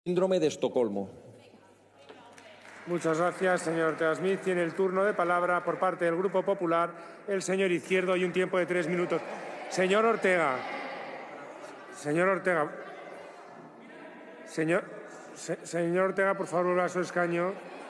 Síndrome de Estocolmo. Muchas gracias, señor Ortega Smith. Tiene el turno de palabra por parte del Grupo Popular el señor Izquierdo y un tiempo de 3 minutos. Señor Ortega. Señor Ortega, por favor, vuelva a su escaño.